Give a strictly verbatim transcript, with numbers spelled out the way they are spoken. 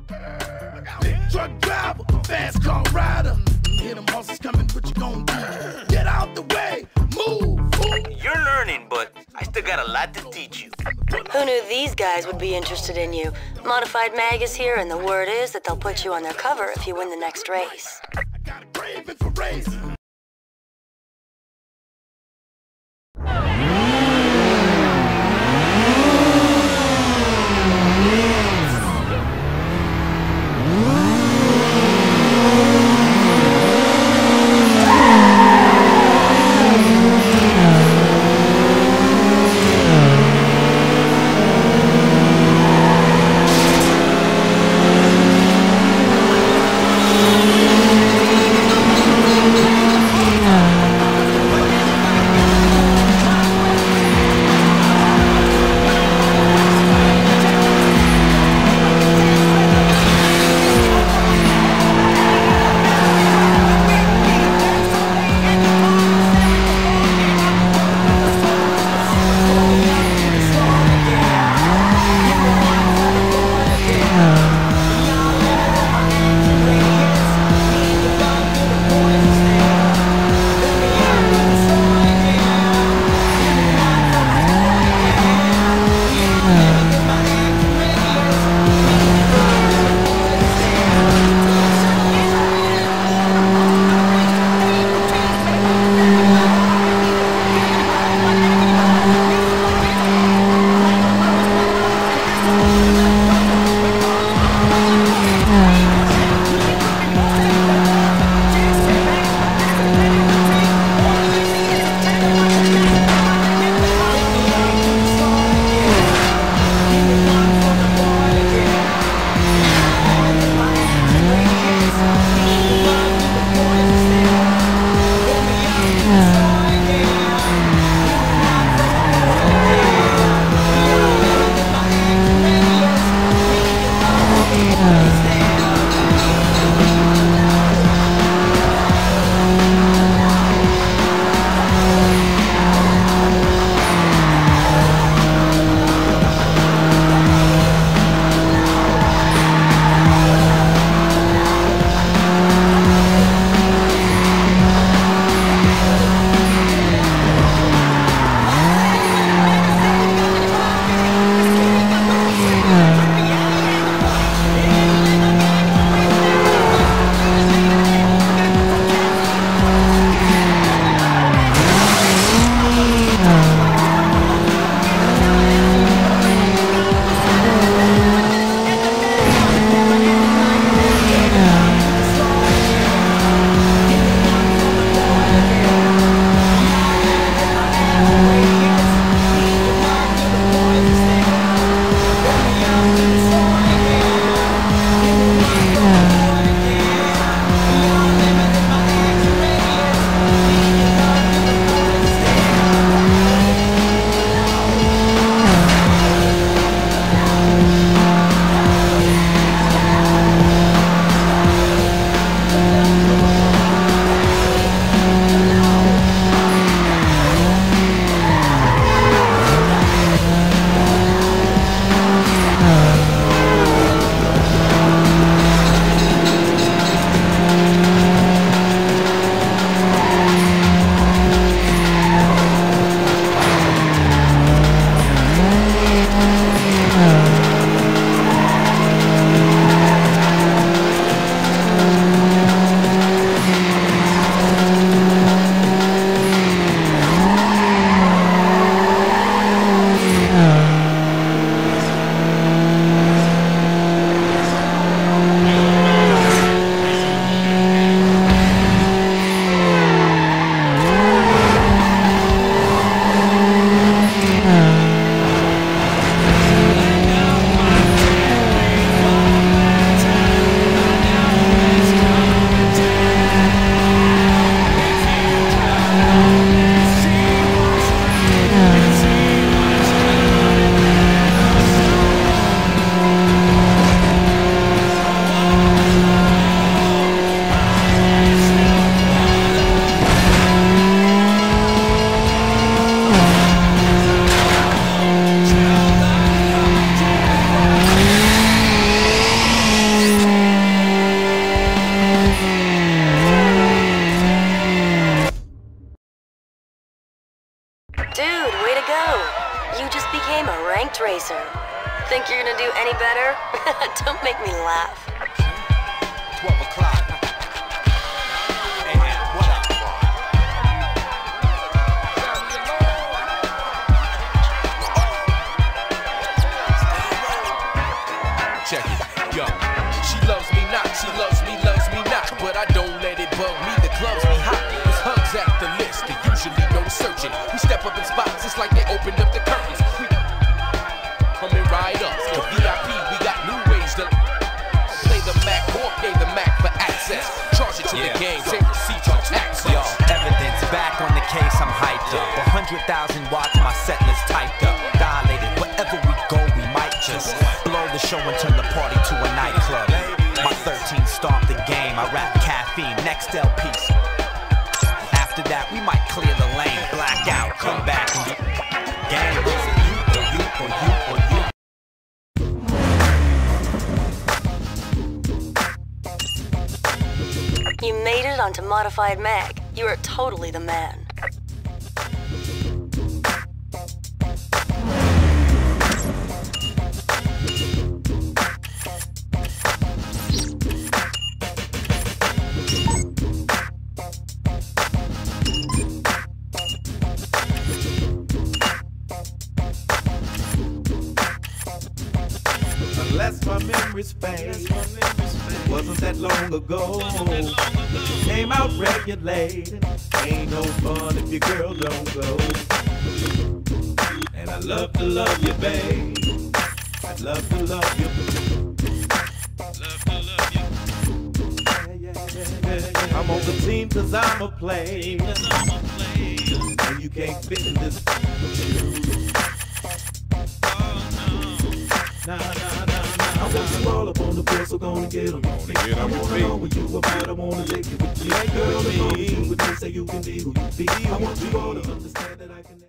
Big truck driver, fast car rider. Hear them horses coming, what you gonna do? Get out the way, move, move. You're learning, but I still got a lot to teach you. Who knew these guys would be interested in you? Modified Mag is here, and the word is that they'll put you on their cover if you win the next race. I got a craving for racing. Don't make me laugh. twelve o'clock. Hey, man, what up? Check it, yo. She loves me not, she loves me, loves me not. But I don't let it bug me, the clubs be hot. It's hugs at the list, they usually don't search it. We step up in spots, it's like they opened up the curtains. We coming right up, the V I P, we got new ways to play the Mac or pay the Mac for access. Charge it to Yeah. the game, save receipt on taxes. Yo, evidence back on the case, I'm hyped up. one hundred thousand watts, my set list typed up. Dilated, wherever we go, we might just blow the show and turn the party to a nightclub. My thirteen stomped the game, I rap caffeine, next L P. After that, we might clear the lane, black out, come back and get gang. Is it you or you or you or you? You made it onto Modified Mag. You are totally the man. Unless my memories fade, it wasn't that long ago. Came out regulated, ain't no fun if your girl don't go. And I love to love you, babe. I'd love to love you. Love to love you. Yeah, yeah, yeah, yeah. I'm on the team cause I'm a player. And you can't fit in this shoe. Nah, nah, nah, nah. I want you all up on the floor, so gonna get 'em. Get I wanna know what you about, I wanna take you with me. Girl, as long as you with me, say you can be who you be. I want you all to understand that I can